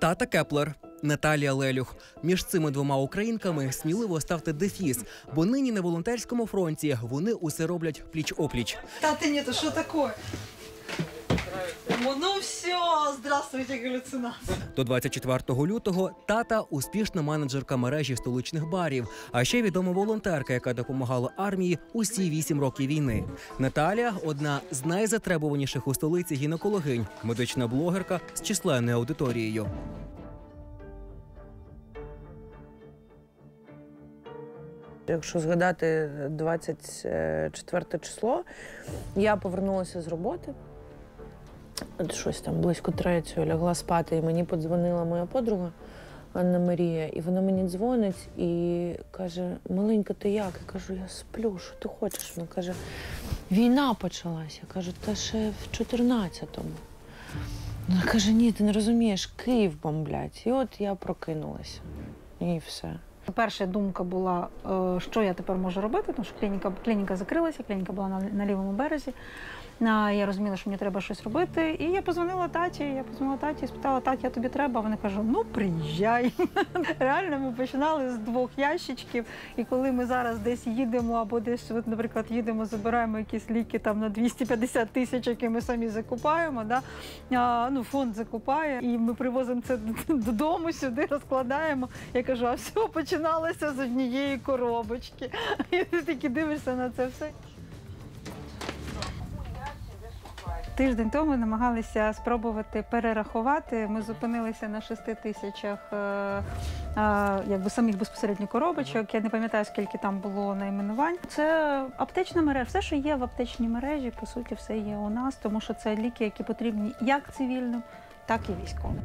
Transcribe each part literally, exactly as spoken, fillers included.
Тата Кеплер, Наталія Лелюх. Між цими двома українками сміливо ставте дефіс, бо нині на волонтерському фронті вони усе роблять пліч-опліч. Тати, ні, то що таке? Ну все, здравствуйте, галюцинації. До двадцять четвертого лютого Тата – успішна менеджерка мережі столичних барів, а ще відома волонтерка, яка допомагала армії усі вісім років війни. Наталія – одна з найзатребуваніших у столиці гінекологинь, медична блогерка з численною аудиторією. Якщо згадати двадцять четверте число, я повернулася з роботи. Щось там близько третьої лягла спати, і мені подзвонила моя подруга Анна Марія, і вона мені дзвонить і каже: «Маленька, ти як?» Я кажу: «Я сплю, що ти хочеш?» Вона каже: «Війна почалася». Я кажу: «Та ще в чотирнадцятому». Вона каже: «Ні, ти не розумієш, Київ бомблять». І от я прокинулася, і все. Перша думка була, що я тепер можу робити, тому що клініка, клініка закрилася, клініка була на, на лівому березі. Я розуміла, що мені треба щось робити, і я позвонила таті, я позвонила таті і спитала: «Тать, я тобі треба?» Вони кажуть: «Ну, приїжджай». Реально, ми починали з двох ящичків, і коли ми зараз десь їдемо, або десь, от, наприклад, їдемо, забираємо якісь ліки там на двісті п'ятдесят тисяч, які ми самі закупаємо, да? а, ну, фонд закупає, і ми привозимо це додому, сюди розкладаємо. Я кажу: «А все починалося з однієї коробочки». І ти таки дивишся на це все. Тиждень тому намагалися спробувати перерахувати. Ми зупинилися на шести тисячах е, е, якби самих безпосередньо коробочок. Я не пам'ятаю, скільки там було найменувань. Це аптечна мережа. Все, що є в аптечній мережі, по суті, все є у нас, тому що це ліки, які потрібні як цивільним, так і військовим.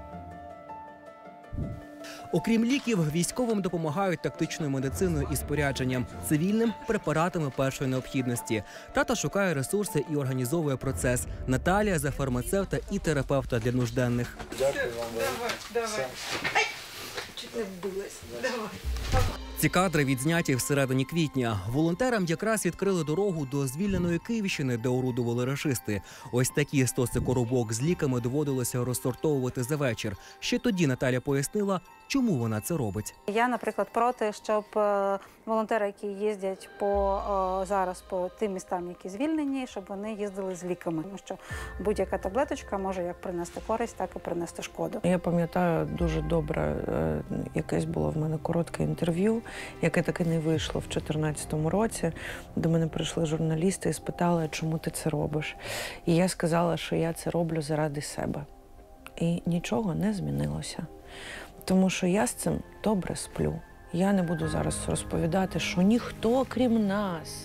Окрім ліків, військовим допомагають тактичною медициною і спорядженням, цивільним – препаратами першої необхідності. Тата шукає ресурси і організовує процес. Наталія – за фармацевта і терапевта для нужденних. Дякую вам. Давай, давай. Ай! Чуть не вбилась. Давай. Ці кадри відзняті всередині квітня. Волонтерам якраз відкрили дорогу до звільненої Київщини, де орудували рашисти. Ось такі стоси коробок з ліками доводилося розсортовувати за вечір. Ще тоді Наталя пояснила, чому вона це робить. Я, наприклад, проти, щоб волонтери, які їздять по, зараз по тим містам, які звільнені, щоб вони їздили з ліками. Тому що будь-яка таблеточка може як принести користь, так і принести шкоду. Я пам'ятаю дуже добре, якесь було в мене коротке інтерв'ю, яке таки не вийшло в чотирнадцятому році. До мене прийшли журналісти і спитали, чому ти це робиш. І я сказала, що я це роблю заради себе. І нічого не змінилося. Тому що я з цим добре сплю. Я не буду зараз розповідати, що ніхто, крім нас.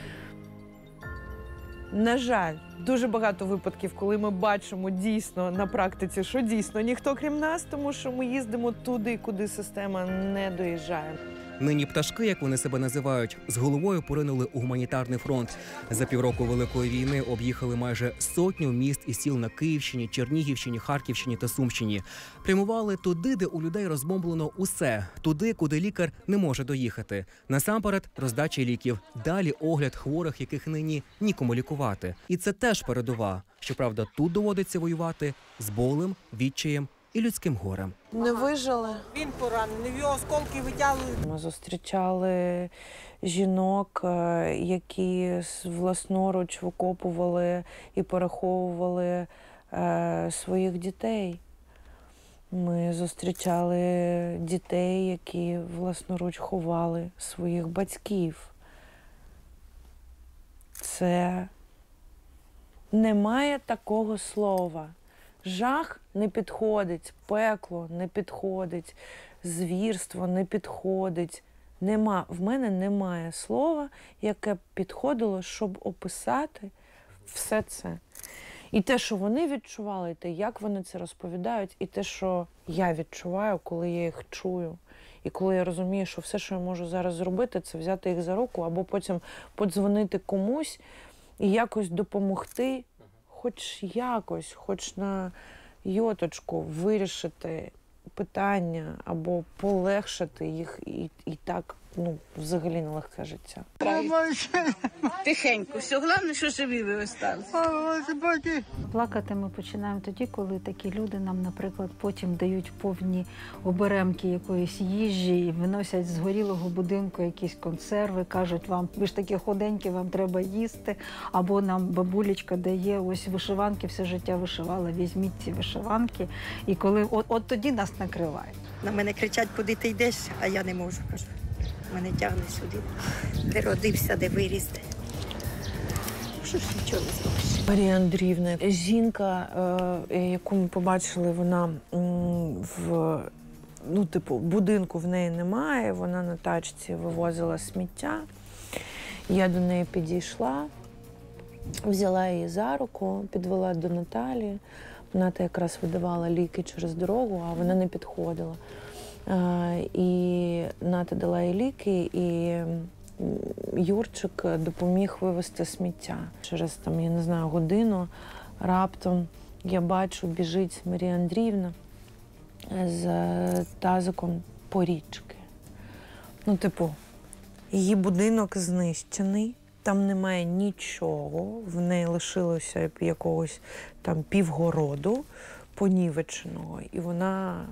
На жаль, дуже багато випадків, коли ми бачимо дійсно на практиці, що дійсно ніхто, крім нас, тому що ми їздимо туди, куди система не доїжджає. Нині пташки, як вони себе називають, з головою поринули у гуманітарний фронт. За півроку Великої війни об'їхали майже сотню міст і сіл на Київщині, Чернігівщині, Харківщині та Сумщині. Прямували туди, де у людей розбомблено усе. Туди, куди лікар не може доїхати. Насамперед – роздача ліків. Далі – огляд хворих, яких нині нікому лікувати. І це теж передова. Щоправда, тут доводиться воювати з болем, відчаєм і людським горем. Не вижили. Він поранений, його осколки витягують. Ми зустрічали жінок, які власноруч викопували і переховували е, своїх дітей. Ми зустрічали дітей, які власноруч ховали своїх батьків. Це немає такого слова. Жах не підходить, пекло не підходить, звірство не підходить. Нема, в мене немає слова, яке б підходило, щоб описати все це. І те, що вони відчували, і те, як вони це розповідають, і те, що я відчуваю, коли я їх чую. І коли я розумію, що все, що я можу зараз зробити, це взяти їх за руку, або потім подзвонити комусь і якось допомогти, хоч якось, хоч на йоточку вирішити питання або полегшити їх і, і так ну, взагалі нелегке життя. Тихенько, все, головне, що живі ви остались. Плакати ми починаємо тоді, коли такі люди нам, наприклад, потім дають повні оберемки якоїсь їжі і виносять з горілого будинку якісь консерви, кажуть вам, ви ж такі худенькі, вам треба їсти. Або нам бабулечка дає ось вишиванки, все життя вишивала, візьміть ці вишиванки. І коли от, от тоді нас накриває. На мене кричать, куди ти йдеш, а я не можу, кажу. Мене тягне сюди, де родився, де виріс. Що ж нічого не зробиш. Марія Андріївна, жінка, е, яку ми побачили, вона м, в ну, типу, будинку в неї немає, вона на тачці вивозила сміття. Я до неї підійшла, взяла її за руку, підвела до Наталі. Вона та якраз видавала ліки через дорогу, а вона не підходила. Е, і Ната дала їй ліки, і Юрчик допоміг вивезти сміття. Через, там, я не знаю, годину раптом я бачу, біжить Марія Андріївна з тазиком по річки. Ну, типу, її будинок знищений, там немає нічого, в неї лишилося якогось там півгороду понівеченого, і вона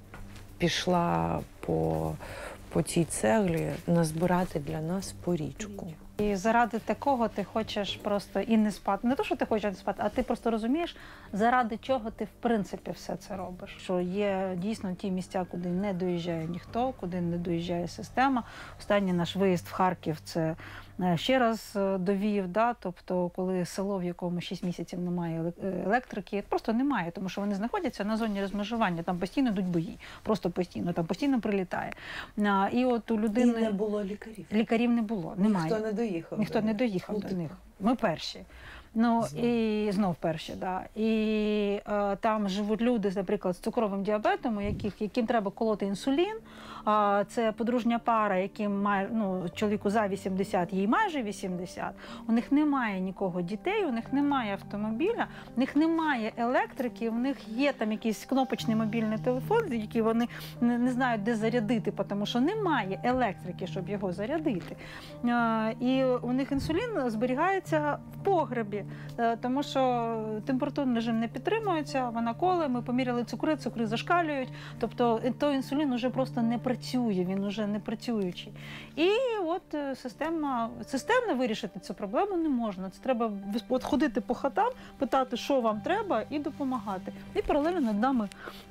пішла по, по цій цеглі назбирати для нас по річку. І заради такого ти хочеш просто і не спати. Не то, що ти хочеш не спати, а ти просто розумієш, заради чого ти в принципі все це робиш. Що є дійсно ті місця, куди не доїжджає ніхто, куди не доїжджає система. Останній наш виїзд в Харків – це ще раз довів, да? Тобто коли село, в якому шість місяців немає електрики, просто немає, тому що вони знаходяться на зоні розмежування, там постійно йдуть бої, просто постійно, там постійно прилітає. І от у людини... І не було лікарів. Лікарів не було, немає. Ніхто не доїхав. Ніхто не доїхав до них. Ми перші. Ну, знов. І знов перші, да. І е, там живуть люди, наприклад, з цукровим діабетом, у яких, яким треба колоти інсулін. А, це подружня пара, яким має, ну, чоловіку за вісімдесят, їй майже вісімдесят. У них немає нікого дітей, у них немає автомобіля, у них немає електрики, у них є там якийсь кнопочний мобільний телефон, який вони не, не знають, де зарядити, тому що немає електрики, щоб його зарядити. А, і у них інсулін зберігається в погребі. Тому що температурний режим не підтримується, вона коле, ми поміряли цукри, цукри зашкалюють, тобто той інсулін вже просто не працює, він вже не працюючий. І от система, системно вирішити цю проблему не можна. Це треба от ходити по хатам, питати, що вам треба, і допомагати. І паралельно над нами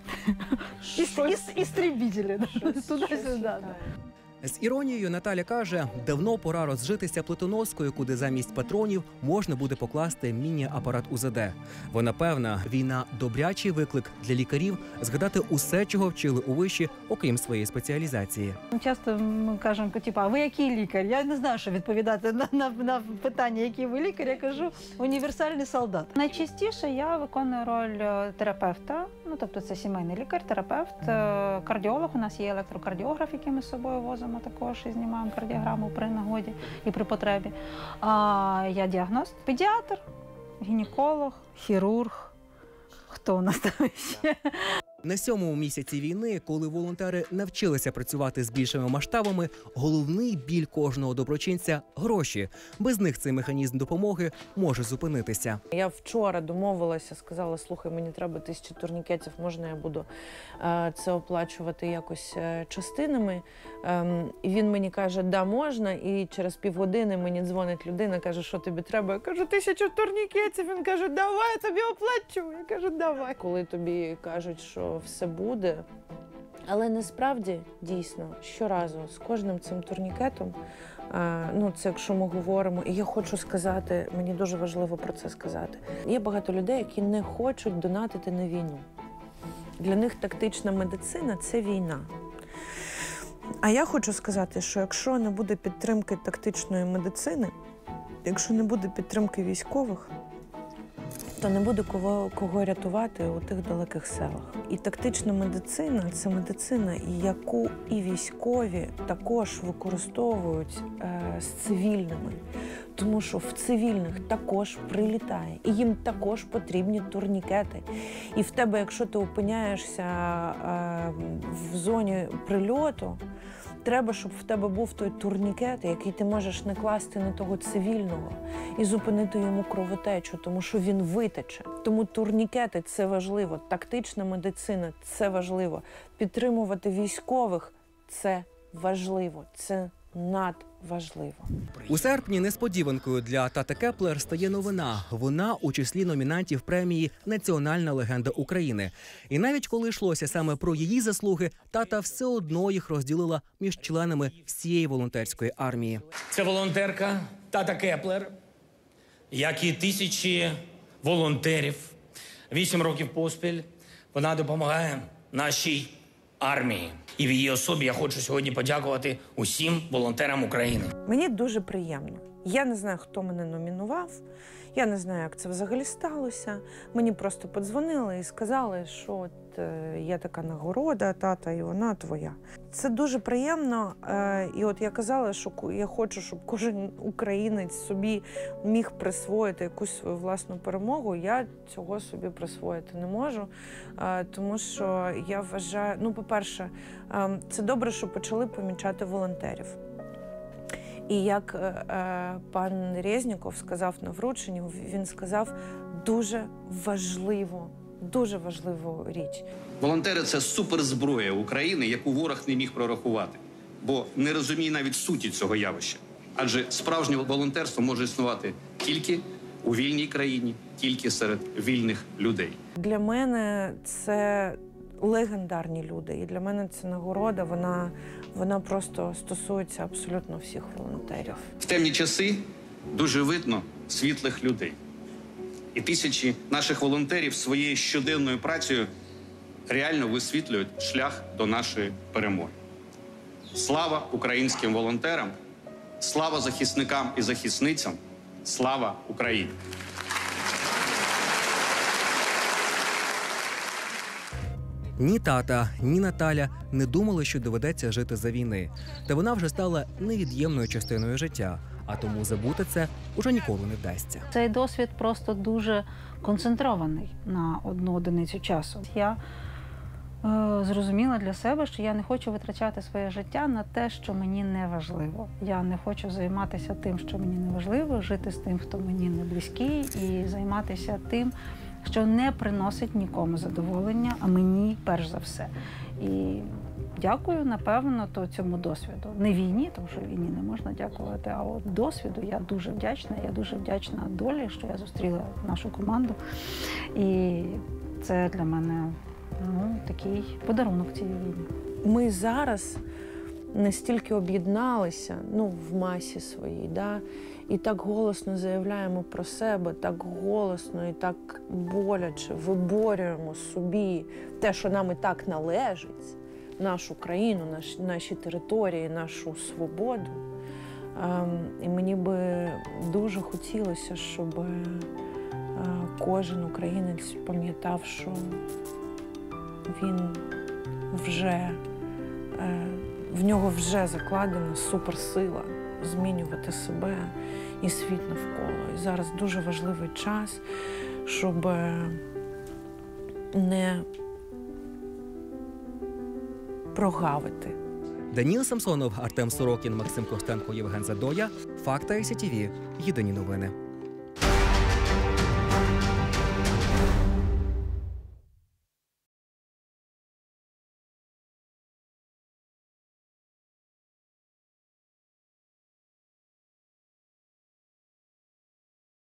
істребітелі. Туди-сюди. З іронією Наталя каже, давно пора розжитися плитоноскою, куди замість патронів можна буде покласти міні-апарат У З Д. Вона певна, війна – добрячий виклик для лікарів згадати усе, чого вчили у виші, окрім своєї спеціалізації. Часто ми кажемо, типу, а ви який лікар? Я не знаю, що відповідати на, на, на питання, який ви лікар. Я кажу, універсальний солдат. Найчастіше я виконую роль терапевта, ну, тобто це сімейний лікар, терапевт, кардіолог. У нас є електрокардіограф, який ми з собою возимо. Також і знімаємо кардіограму при нагоді і при потребі. А, я діагност, педіатр, гінеколог, хірург. Хто у нас там ще? На сьомому місяці війни, коли волонтери навчилися працювати з більшими масштабами, головний біль кожного доброчинця – гроші. Без них цей механізм допомоги може зупинитися. Я вчора домовилася, сказала, слухай, мені треба тисячу турнікетів, можна я буду е, це оплачувати якось е, частинами. Е, і він мені каже, да, можна, і через півгодини мені дзвонить людина, каже, що тобі треба? Я кажу, тисячу турнікетів. Він каже, давай, я тобі оплачу. Я кажу, давай. Коли тобі кажуть, що все буде. Але насправді, дійсно, щоразу з кожним цим турнікетом, ну, це якщо ми говоримо, і я хочу сказати, мені дуже важливо про це сказати. Є багато людей, які не хочуть донатити на війну. Для них тактична медицина – це війна. А я хочу сказати, що якщо не буде підтримки тактичної медицини, якщо не буде підтримки військових, то не буде кого, кого рятувати у тих далеких селах. І тактична медицина – це медицина, яку і військові також використовують е, з цивільними. Тому що в цивільних також прилітає, і їм також потрібні турнікети. І в тебе, якщо ти опиняєшся е, в зоні прильоту, треба, щоб в тебе був той турнікет, який ти можеш накласти на того цивільного і зупинити йому кровотечу, тому що він витече. Тому турнікети – це важливо, тактична медицина – це важливо, підтримувати військових – це важливо, це надважливо. У серпні несподіванкою для Тати Кеплер стає новина. Вона у числі номінантів премії «Національна легенда України». І навіть коли йшлося саме про її заслуги, Тата все одно їх розділила між членами всієї волонтерської армії. Це волонтерка Тата Кеплер, як і тисячі волонтерів. Вісім років поспіль вона допомагає нашій армії. І в її особі я хочу сьогодні подякувати усім волонтерам України. Мені дуже приємно. Я не знаю, хто мене номінував, я не знаю, як це взагалі сталося. Мені просто подзвонили і сказали, що от е, є така нагорода, тата, і вона твоя. Це дуже приємно. Е, і от я казала, що я хочу, щоб кожен українець собі міг присвоїти якусь свою власну перемогу. Я цього собі присвоїти не можу, е, тому що я вважаю, ну, по-перше, е, це добре, що почали помічати волонтерів. І як е, пан Резніков сказав на врученні, він сказав дуже важливу, дуже важливу річ. Волонтери – це суперзброя України, яку ворог не міг прорахувати, бо не розуміє навіть суті цього явища. Адже справжнє волонтерство може існувати тільки у вільній країні, тільки серед вільних людей. Для мене це легендарні люди. І для мене ця нагорода, вона, вона просто стосується абсолютно всіх волонтерів. В темні часи дуже видно світлих людей. І тисячі наших волонтерів своєю щоденною працею реально висвітлюють шлях до нашої перемоги. Слава українським волонтерам, слава захисникам і захисницям, слава Україні! Ні Тата, ні Наталя не думали, що доведеться жити за війни. Та вона вже стала невід'ємною частиною життя, а тому забути це уже ніколи не вдасться. Цей досвід просто дуже концентрований на одну одиницю часу. Я е, зрозуміла для себе, що я не хочу витрачати своє життя на те, що мені не важливо. Я не хочу займатися тим, що мені не важливо, жити з тим, хто мені не близький, і займатися тим, що не приносить нікому задоволення, а мені перш за все. І дякую, напевно, то цьому досвіду. Не війні, тому що війні не можна дякувати, а от досвіду я дуже вдячна. Я дуже вдячна долі, що я зустріла нашу команду. І це для мене, ну, такий подарунок цієї війни. Ми зараз настільки об'єдналися, ну, в масі своїй, да? І так голосно заявляємо про себе, так голосно і так боляче виборюємо собі те, що нам і так належить, нашу країну, наш, наші території, нашу свободу. Ем, і мені би дуже хотілося, щоб е, кожен українець пам'ятав, що він вже, е, в нього вже закладена суперсила змінювати себе і світ навколо. І зараз дуже важливий час, щоб не прогавити. Даніл Самсонов, Артем Сорокін, Максим Костенко, Євген Задоя. Факти ай сі ті ві. Єдині новини.